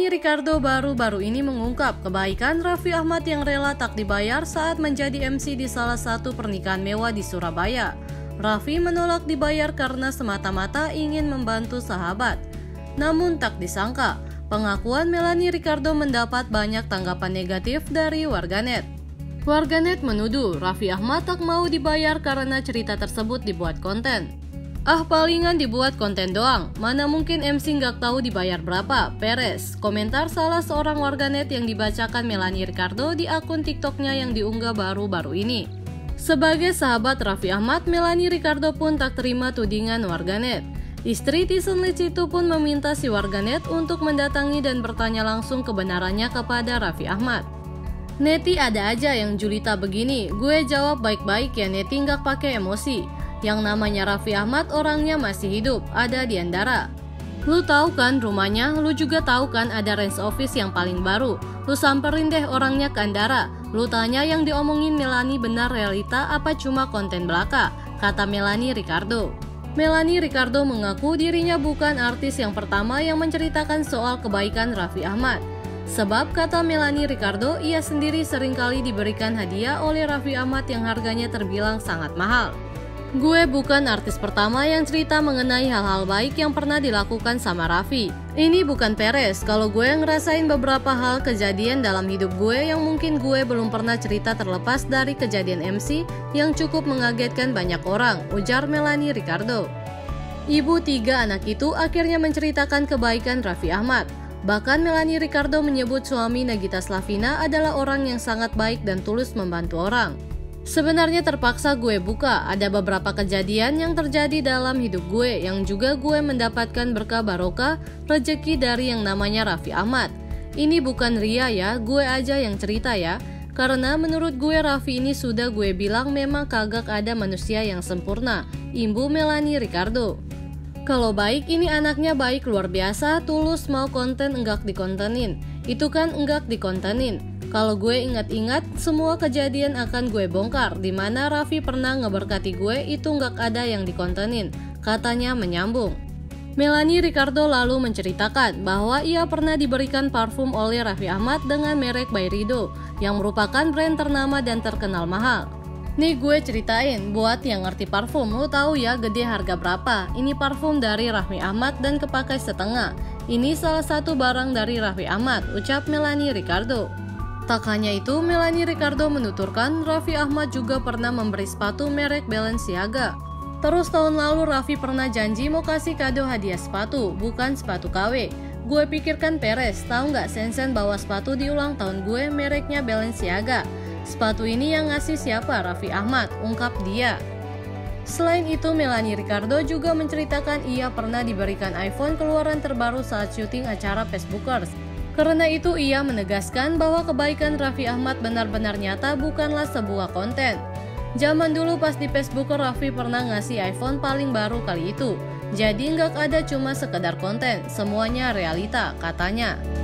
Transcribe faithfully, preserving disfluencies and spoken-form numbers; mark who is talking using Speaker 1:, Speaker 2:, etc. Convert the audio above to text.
Speaker 1: Melanie Ricardo baru-baru ini mengungkap kebaikan Raffi Ahmad yang rela tak dibayar saat menjadi M C di salah satu pernikahan mewah di Surabaya. Raffi menolak dibayar karena semata-mata ingin membantu sahabat. Namun tak disangka, pengakuan Melanie Ricardo mendapat banyak tanggapan negatif dari warganet. Warganet menuduh Raffi Ahmad tak mau dibayar karena cerita tersebut dibuat konten. Ah, palingan dibuat konten doang, mana mungkin M C nggak tahu dibayar berapa, Perez. Komentar salah seorang warganet yang dibacakan Melanie Ricardo di akun TikToknya yang diunggah baru-baru ini. Sebagai sahabat Raffi Ahmad, Melanie Ricardo pun tak terima tudingan warganet. Istri Tyson Leach itu pun meminta si warganet untuk mendatangi dan bertanya langsung kebenarannya kepada Raffi Ahmad. "Neti ada aja yang julita begini, gue jawab baik-baik ya Neti, nggak pakai emosi. Yang namanya Raffi Ahmad orangnya masih hidup, ada di Andara. Lu tahu kan rumahnya, lu juga tahu kan ada range office yang paling baru. Lu samperin deh orangnya ke Andara. Lu tanya yang diomongin Melanie benar realita apa cuma konten belaka," kata Melanie Ricardo. Melanie Ricardo mengaku dirinya bukan artis yang pertama yang menceritakan soal kebaikan Raffi Ahmad. Sebab kata Melanie Ricardo, ia sendiri seringkali diberikan hadiah oleh Raffi Ahmad yang harganya terbilang sangat mahal. "Gue bukan artis pertama yang cerita mengenai hal-hal baik yang pernah dilakukan sama Raffi. Ini bukan Perez, kalau gue ngerasain beberapa hal kejadian dalam hidup gue yang mungkin gue belum pernah cerita terlepas dari kejadian M C yang cukup mengagetkan banyak orang," ujar Melanie Ricardo. Ibu tiga anak itu akhirnya menceritakan kebaikan Raffi Ahmad. Bahkan Melanie Ricardo menyebut suami Nagita Slavina adalah orang yang sangat baik dan tulus membantu orang. "Sebenarnya terpaksa gue buka, ada beberapa kejadian yang terjadi dalam hidup gue yang juga gue mendapatkan berkah barokah rezeki dari yang namanya Raffi Ahmad. Ini bukan ria ya, gue aja yang cerita ya. Karena menurut gue Raffi ini sudah gue bilang memang kagak ada manusia yang sempurna," imbu Melanie Ricardo. "Kalau baik ini anaknya baik luar biasa, tulus, mau konten enggak dikontenin. Itu kan enggak dikontenin. Kalau gue ingat-ingat, semua kejadian akan gue bongkar, dimana Raffi pernah ngeberkati gue, itu nggak ada yang dikontenin," katanya menyambung. Melanie Ricardo lalu menceritakan bahwa ia pernah diberikan parfum oleh Raffi Ahmad dengan merek Byredo, yang merupakan brand ternama dan terkenal mahal. "Nih gue ceritain, buat yang ngerti parfum, lo tahu ya gede harga berapa. Ini parfum dari Raffi Ahmad dan kepakai setengah. Ini salah satu barang dari Raffi Ahmad," ucap Melanie Ricardo. Tak hanya itu, Melanie Ricardo menuturkan Raffi Ahmad juga pernah memberi sepatu merek Balenciaga. Terus tahun lalu Raffi pernah janji mau kasih kado hadiah sepatu, bukan sepatu K W. "Gue pikirkan Perez, tahu nggak Sensen bawa sepatu di ulang tahun gue mereknya Balenciaga. Sepatu ini yang ngasih siapa? Raffi Ahmad," ungkap dia. Selain itu, Melanie Ricardo juga menceritakan ia pernah diberikan iPhone keluaran terbaru saat syuting acara Facebookers. Karena itu ia menegaskan bahwa kebaikan Raffi Ahmad benar-benar nyata, bukanlah sebuah konten. "Zaman dulu pas di Facebook Raffi pernah ngasih iPhone paling baru kali itu. Jadi nggak ada cuma sekedar konten, semuanya realita," katanya.